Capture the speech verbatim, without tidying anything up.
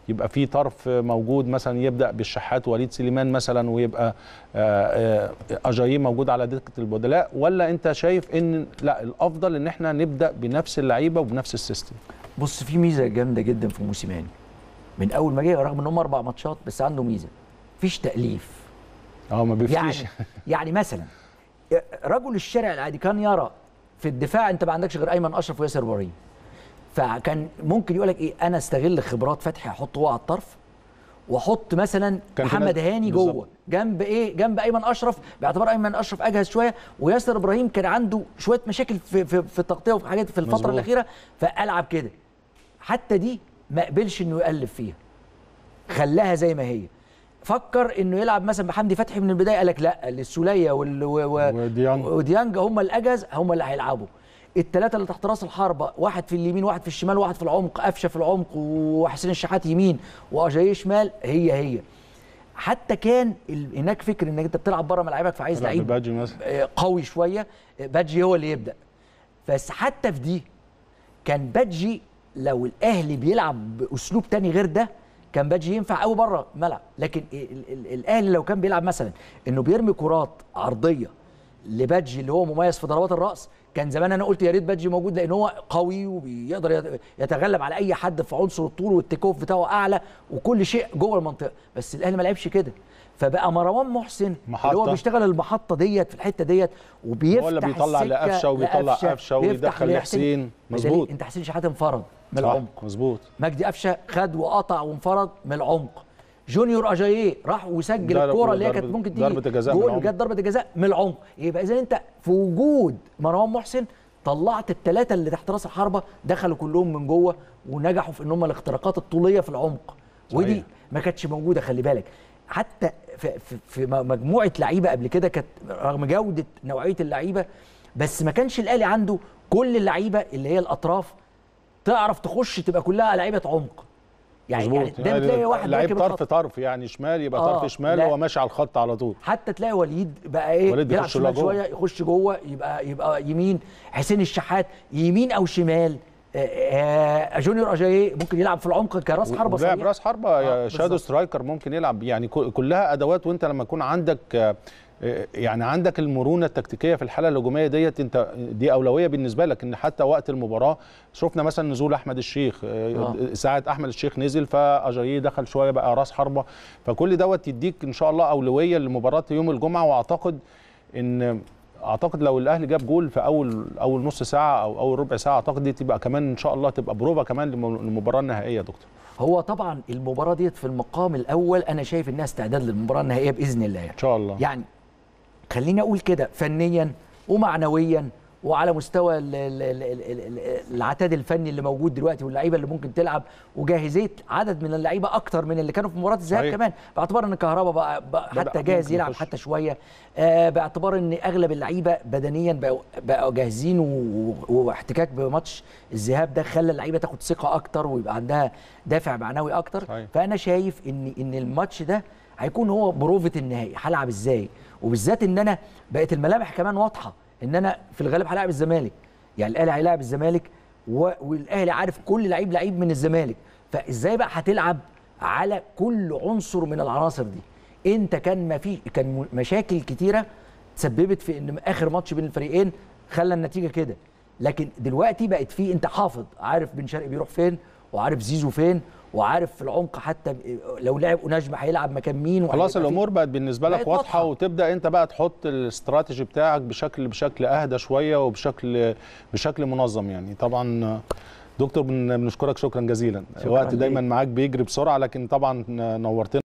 يبقى في طرف موجود مثلا يبدا بالشحات وليد سليمان مثلا، ويبقى اجاييه موجود على دكه البدلاء، ولا انت شايف ان لا الافضل ان احنا نبدا بنفس اللعيبه وبنفس السيستم؟ بص، في ميزه جامده جدا في موسيماني من اول ما جه، رغم ان هم اربع ماتشات بس عنده ميزه، مفيش تاليف. اه ما بيفتيش يعني يعني مثلا رجل الشارع العادي كان يرى في الدفاع انت ما عندكش غير ايمن اشرف وياسر ابراهيم، فكان ممكن يقول لك ايه، انا استغل خبرات فتحي احطه هو على الطرف، واحط مثلا محمد هاني جوه جنب ايه، جنب ايمن اشرف، باعتبار ايمن اشرف اجهز شويه، وياسر ابراهيم كان عنده شويه مشاكل في في, في التغطيه وفي حاجات في الفتره مزبوط. الاخيره، فالعب كده. حتى دي ما قبلش انه يقلب فيها، خلاها زي ما هي. فكر انه يلعب مثلا بحمدي فتحي من البدايه، قال لك لا، السوليه وال... وديانج وديانج هم الاجهز، هم اللي هيلعبوا. الثلاثه اللي تحت راس الحربه، واحد في اليمين واحد في الشمال واحد في العمق، قفشه في العمق وحسين الشحات يمين واجاييه شمال، هي هي. حتى كان ال... هناك فكر انك انت بتلعب بره ملعبك، فعايز لعيب قوي شويه، بادجي هو اللي يبدا. بس حتى في دي كان بادجي لو الاهلي بيلعب باسلوب تاني غير ده كان بادجي ينفع قوي بره الملعب، لكن ال ال الاهلي لو كان بيلعب مثلا انه بيرمي كرات عرضيه لبادجي اللي هو مميز في ضربات الراس، كان زمان انا قلت يا ريت بادجي موجود، لان هو قوي وبيقدر يتغلب على اي حد في عنصر الطول، والتيك اوف بتاعه اعلى وكل شيء جوه المنطقه. بس الاهلي ما لعبش كده، فبقى مروان محسن محطة. اللي هو بيشتغل المحطه ديت في الحته ديت، وبيفتح هو اللي بيطلع لقفشه وبيطلع قفشه ويدخل لحسين. مظبوط. انت حسين شحات انفرد من العمق، مظبوط. مجدي قفشه خد وقطع وانفرد من العمق. جونيور اجاييه راح وسجل الكوره اللي هي كانت ممكن تيجي ضربه الجزاء جول، وجت ضربه الجزاء من العمق. يبقى اذا انت في وجود مروان محسن طلعت الثلاثه اللي تحت راس الحربه، دخلوا كلهم من جوه ونجحوا في ان هم الاختراقات الطوليه في العمق. صحيح. ودي ما كانتش موجوده، خلي بالك. حتى في, في, في مجموعه لعيبه قبل كده كانت رغم جوده نوعيه اللعيبه، بس ما كانش الاهلي عنده كل اللعيبه اللي هي الاطراف تعرف تخش تبقى كلها لعيبه عمق. يعني, يعني ده بتلاقي واحد لعيب طرف طرف، يعني شمال يبقى آه طرف شمال وهو ماشي على الخط على طول. حتى تلاقي وليد بقى ايه، وليد يلعب شمال شويه يخش جوه، يبقى يبقى يمين. حسين الشحات يمين او شمال. آه جونيور اجاييه ممكن يلعب في العمق كراس حربه صحيح، لاعب راس حربه. آه شادو سترايكر ممكن يلعب، يعني كلها ادوات. وانت لما يكون عندك يعني عندك المرونه التكتيكيه في الحاله الهجوميه ديت، انت دي اولويه بالنسبه لك. ان حتى وقت المباراه شفنا مثلا نزول احمد الشيخ، آه. ساعه احمد الشيخ نزل فاجاييه دخل شويه بقى راس حربه، فكل دوت يديك ان شاء الله اولويه لمباراه يوم الجمعه. واعتقد ان اعتقد لو الاهلي جاب جول في اول اول نص ساعه او اول ربع ساعه، اعتقد دي تبقى كمان ان شاء الله تبقى بروفه كمان للمباراه النهائيه يا دكتور. هو طبعا المباراه ديت في المقام الاول انا شايف انها استعداد للمباراه النهائيه باذن الله ان شاء الله. يعني خليني اقول كده، فنيا ومعنويا وعلى مستوى العتاد الفني اللي موجود دلوقتي واللعيبه اللي ممكن تلعب، وجاهزيه عدد من اللعيبه اكتر من اللي كانوا في مباراه الذهاب كمان، باعتبار ان كهربا بقى, بقى حتى جاهز يلعب يخش. حتى شويه، آه باعتبار ان اغلب اللعيبه بدنيا بقوا, بقوا جاهزين، واحتكاك بماتش الذهاب ده خلى اللعيبه تاخد ثقه اكتر ويبقى عندها دافع معنوي اكتر. صحيح. فانا شايف ان ان الماتش ده هيكون هو بروفه النهائي، هلعب ازاي، وبالذات ان انا بقت الملامح كمان واضحه ان انا في الغالب هلاعب الزمالك. يعني الاهلي هيلاعب الزمالك والاهلي عارف كل لعيب لعيب من الزمالك، فازاي بقى هتلعب على كل عنصر من العناصر دي؟ انت كان ما في كان مشاكل كتيره تسببت في ان اخر ماتش بين الفريقين خلى النتيجه كده، لكن دلوقتي بقت في انت حافظ، عارف بن شرقي بيروح فين وعارف زيزو فين وعارف في العمق، حتى لو لعب أوناجم هيلعب مكان مين. خلاص الامور بقت بالنسبه لك واضحه، وتبدا انت بقى تحط الاستراتيجي بتاعك بشكل بشكل اهدى شويه وبشكل بشكل منظم. يعني طبعا دكتور بنشكرك شكرا جزيلا. الوقت دايما معاك بيجري بسرعه، لكن طبعا نورتنا.